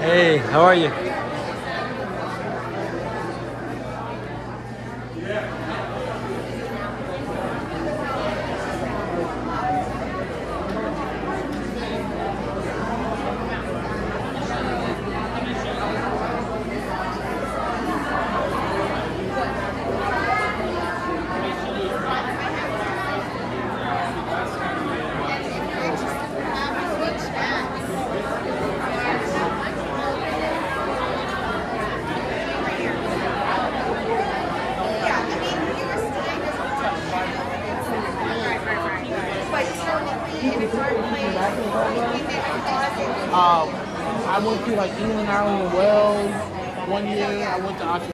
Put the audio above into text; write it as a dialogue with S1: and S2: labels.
S1: Hey, how are you?
S2: I went to like England, Ireland, and Wales one year. I went to Australia.